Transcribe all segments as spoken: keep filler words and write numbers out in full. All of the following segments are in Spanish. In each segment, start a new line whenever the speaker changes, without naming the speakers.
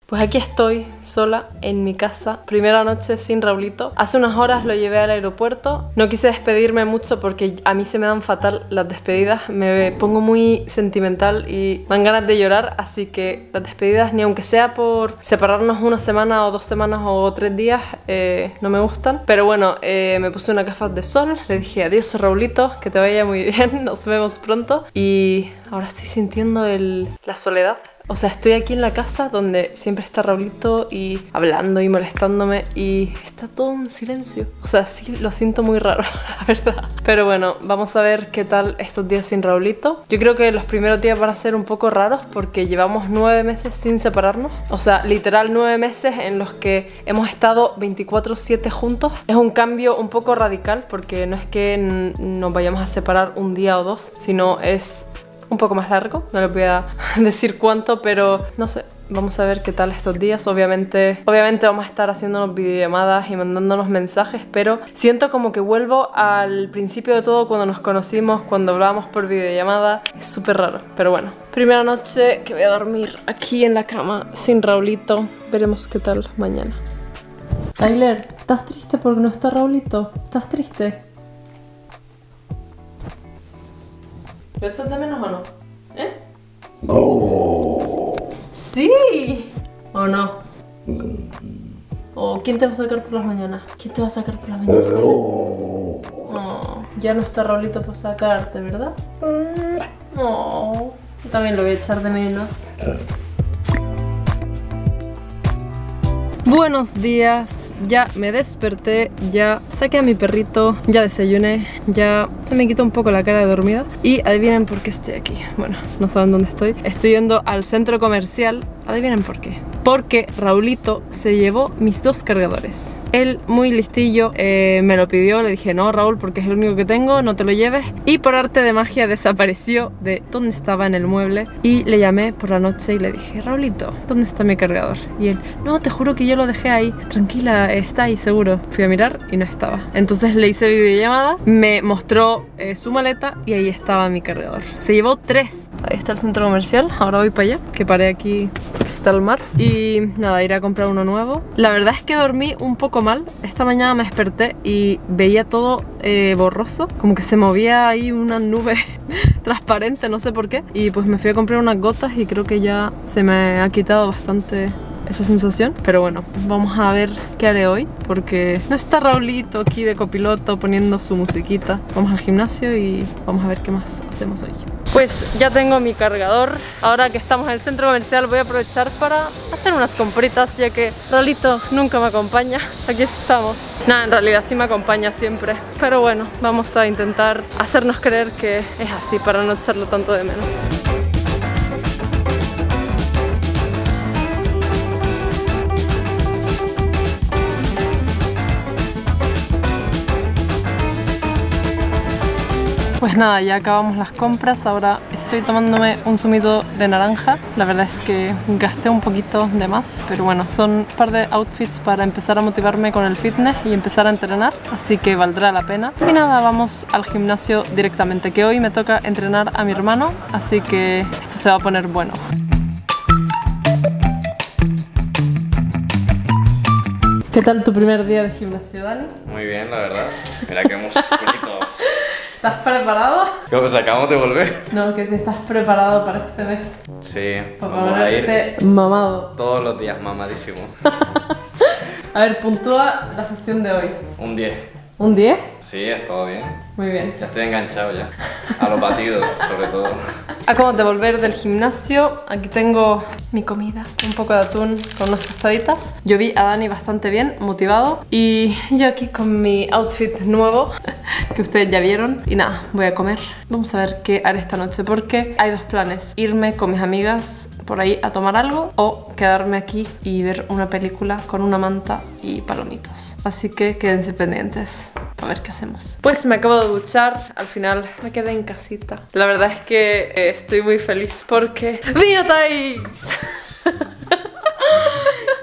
Pues aquí estoy, sola, en mi casa. Primera noche sin Raulito. Hace unas horas lo llevé al aeropuerto. No quise despedirme mucho porque a mí se me dan fatal las despedidas. Me pongo muy sentimental y me dan ganas de llorar. Así que las despedidas, ni aunque sea por separarnos una semana o dos semanas o tres días, eh, no me gustan. Pero bueno, eh, me puse unas gafas de sol. Le dije adiós, Raulito, que te vaya muy bien. Nos vemos pronto. Y ahora estoy sintiendo el, la soledad. O sea, estoy aquí en la casa donde siempre está Raulito y hablando y molestándome y está todo en silencio. O sea, sí, lo siento muy raro, la verdad. Pero bueno, vamos a ver qué tal estos días sin Raulito. Yo creo que los primeros días van a ser un poco raros porque llevamos nueve meses sin separarnos. O sea, literal nueve meses en los que hemos estado veinticuatro siete juntos. Es un cambio un poco radical porque no es que nos vayamos a separar un día o dos, sino es un poco más largo, no les voy a decir cuánto, pero no sé, vamos a ver qué tal estos días. Obviamente, obviamente vamos a estar haciéndonos videollamadas y mandándonos mensajes, pero siento como que vuelvo al principio de todo, cuando nos conocimos, cuando hablábamos por videollamada. Es súper raro, pero bueno. Primera noche que voy a dormir aquí en la cama sin Raulito. Veremos qué tal mañana. Tyler, ¿estás triste porque no está Raulito? ¿Estás triste? ¿Lo echas de menos o no? ¿Eh?
No.
¡Sí! ¿O no? ¿O quién te va a sacar por las mañanas? ¿Quién te va a sacar por las mañanas?
No.
Oh, ya no está Raulito para sacarte, ¿verdad? Oh, yo también lo voy a echar de menos. Buenos días, ya me desperté, ya saqué a mi perrito, ya desayuné, ya se me quitó un poco la cara de dormida. Y adivinen por qué estoy aquí. Bueno, no saben dónde estoy. Estoy yendo al centro comercial. Adivinen por qué. Porque Raulito se llevó mis dos cargadores. Él, muy listillo, eh, me lo pidió. Le dije, no, Raúl, porque es el único que tengo, no te lo lleves. Y por arte de magia desapareció de donde estaba en el mueble. Y le llamé por la noche y le dije, Raulito, ¿dónde está mi cargador? Y él, no, te juro que yo lo dejé ahí. Tranquila, está ahí seguro. Fui a mirar y no estaba. Entonces le hice videollamada, me mostró eh, su maleta y ahí estaba mi cargador. Se llevó tres. Ahí está el centro comercial, ahora voy para allá, que paré aquí, está el mar. Y nada, iré a comprar uno nuevo. La verdad es que dormí un poco mal. Esta mañana me desperté y veía todo eh, borroso, como que se movía ahí una nube transparente, no sé por qué. Y pues me fui a comprar unas gotas y creo que ya se me ha quitado bastante esa sensación. Pero bueno, vamos a ver qué haré hoy, porque no está Raulito aquí de copiloto poniendo su musiquita. Vamos al gimnasio y vamos a ver qué más hacemos hoy. Pues ya tengo mi cargador. Ahora que estamos en el centro comercial voy a aprovechar para hacer unas compritas, ya que Raulito nunca me acompaña. Aquí estamos. Nada, en realidad sí me acompaña siempre, pero bueno, vamos a intentar hacernos creer que es así para no echarlo tanto de menos. Pues nada, ya acabamos las compras, ahora estoy tomándome un zumito de naranja. La verdad es que gasté un poquito de más, pero bueno, son un par de outfits para empezar a motivarme con el fitness y empezar a entrenar, así que valdrá la pena. Y nada, vamos al gimnasio directamente, que hoy me toca entrenar a mi hermano, así que esto se va a poner bueno. ¿Qué tal tu primer día de gimnasio, Dani?
Muy bien, la verdad. Mira qué musculitos.
¿Estás preparado?
¿Cómo pues acabamos de volver?
No, que si estás preparado para este mes.
Sí,
Para
vamos a ir
ponerte mamado.
todos los días, mamadísimo.
A ver, puntúa la sesión de hoy.
Un diez.
¿Un diez?
Sí, es todo bien.
Muy bien.
Ya estoy enganchado ya. A los batidos, sobre todo.
Acabo de volver del gimnasio. Aquí tengo mi comida, un poco de atún con unas tostaditas. Yo vi a Dani bastante bien, motivado. Y yo aquí con mi outfit nuevo, que ustedes ya vieron. Y nada, voy a comer. Vamos a ver qué haré esta noche, porque hay dos planes. Irme con mis amigas por ahí a tomar algo, o quedarme aquí y ver una película con una manta y palomitas. Así que quédense pendientes a ver qué hacemos. Pues me acabo de duchar, al final me quedé en casita. La verdad es que eh, estoy muy feliz porque ¡vino Thais! Tío,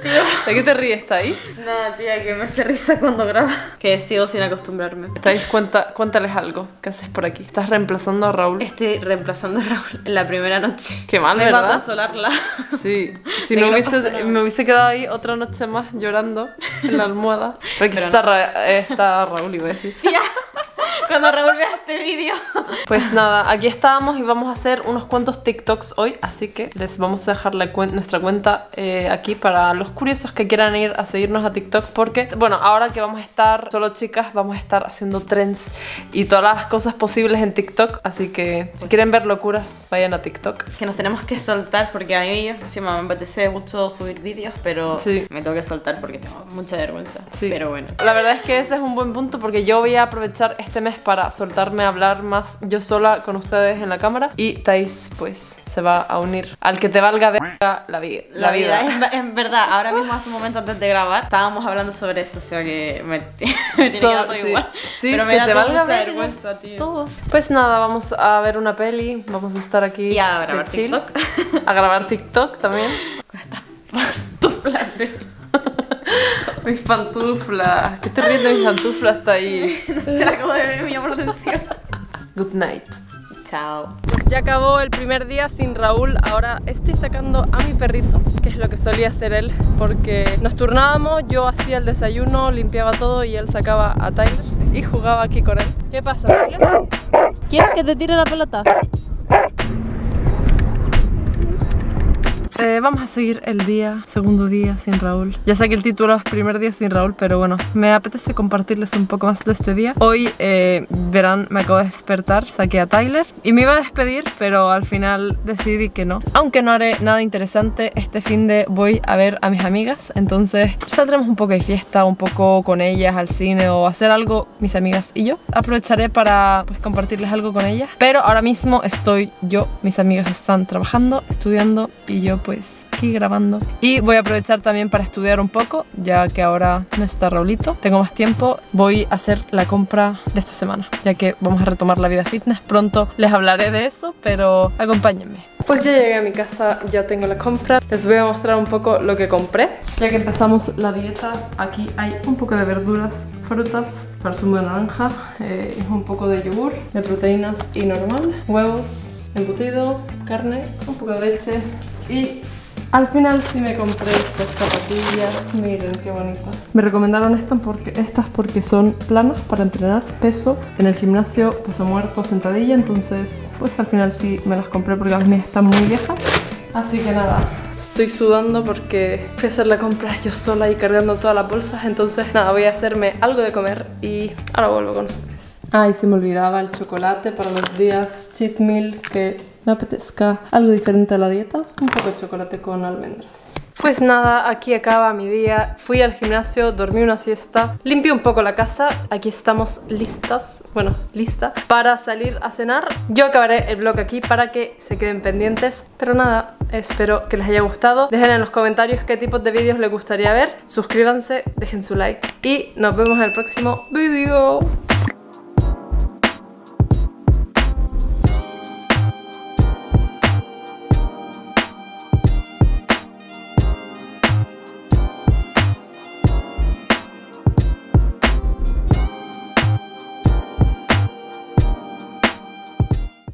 ¿De qué te ríes, Thais?
Nada, tía, que me hace risa cuando graba. Que sigo sin acostumbrarme.
Thais, cuenta, cuéntales algo. ¿Qué haces por aquí? ¿Estás reemplazando a Raúl?
Estoy reemplazando a Raúl en la primera noche.
Qué mal,
Vengo
¿verdad?
a consolarla.
Sí, si
De
no
que no
hubiese,
pasa nada.
me hubiese quedado ahí otra noche más llorando en la almohada. Pero aquí
Pero
está, Ra- eh, está Raúl, iba a decir.
Tía, cuando Raúl vea este vídeo.
Pues nada, aquí estábamos y vamos a hacer unos cuantos TikToks hoy, así que les vamos a dejar la cuen- nuestra cuenta eh, aquí para los curiosos que quieran ir a seguirnos a TikTok, porque, bueno, ahora que vamos a estar solo chicas, vamos a estar haciendo trends y todas las cosas posibles en TikTok, así que si quieren ver locuras, vayan a TikTok.
Que nos tenemos que soltar porque a mí encima me apetece mucho subir vídeos, pero
Sí.
me tengo que soltar porque tengo mucha vergüenza.
Sí.
Pero bueno.
La verdad es que ese es un buen punto porque yo voy a aprovechar este mes para soltarme a hablar más yo sola con ustedes en la cámara y Thais pues se va a unir al que te valga verga la, vi la,
La vida,
vida.
es, en verdad, ahora mismo hace un momento antes de grabar estábamos hablando sobre eso, o sea que me, me tiene
So-
que dar todo
sí.
igual.
Sí,
pero me
que
da
te
toda
valga
mucha
verga
vergüenza, tío.
todo. Pues nada, vamos a ver una peli, vamos a estar aquí
Y a
de
grabar
chill,
TikTok.
a grabar TikTok también.
Pantuflas de-
Mis pantuflas, ¿qué te ríes de mis pantuflas, Thais?
No sé, la acabo de ver y me llamó la atención.
Good night.
Chao.
Pues ya acabó el primer día sin Raúl, ahora estoy sacando a mi perrito, que es lo que solía hacer él, porque nos turnábamos, yo hacía el desayuno, limpiaba todo y él sacaba a Tyler y jugaba aquí con él. ¿Qué pasa? ¿Quieres que te tire la pelota? Eh, vamos a seguir el día, segundo día sin Raúl. Ya sé que el título es primer día sin Raúl, pero bueno, me apetece compartirles un poco más de este día. Hoy, eh, verán, me acabo de despertar, saqué a Tyler y me iba a despedir, pero al final decidí que no. Aunque no haré nada interesante, este fin de voy a ver a mis amigas, entonces saldremos un poco de fiesta, un poco con ellas al cine o hacer algo, mis amigas y yo. Aprovecharé para pues compartirles algo con ellas, pero ahora mismo estoy yo, mis amigas están trabajando, estudiando y yo pues aquí grabando. Y voy a aprovechar también para estudiar un poco, ya que ahora no está Raulito, tengo más tiempo. Voy a hacer la compra de esta semana, ya que vamos a retomar la vida fitness. Pronto les hablaré de eso, pero acompáñenme. Pues ya llegué a mi casa, ya tengo la compra. Les voy a mostrar un poco lo que compré. Ya que empezamos la dieta, aquí hay un poco de verduras, frutas, para zumo de naranja, eh, un poco de yogur, de proteínas y normal, huevos, embutido, carne, un poco de leche y al final sí me compré estas zapatillas, miren qué bonitas. Me recomendaron estas porque, estas porque son planas para entrenar peso en el gimnasio, peso muerto, sentadilla, entonces pues al final sí me las compré porque las mías están muy viejas. Así que nada, estoy sudando porque fui a hacer la compra yo sola y cargando todas las bolsas, entonces nada, voy a hacerme algo de comer y ahora vuelvo con ustedes. Ah, y se me olvidaba el chocolate para los días cheat meal, que me apetezca algo diferente a la dieta. Un poco de chocolate con almendras. Pues nada, aquí acaba mi día. Fui al gimnasio, dormí una siesta, limpié un poco la casa. Aquí estamos listas, bueno, lista para salir a cenar. Yo acabaré el vlog aquí para que se queden pendientes. Pero nada, espero que les haya gustado. Dejen en los comentarios qué tipos de vídeos les gustaría ver. Suscríbanse, dejen su like y nos vemos en el próximo vídeo.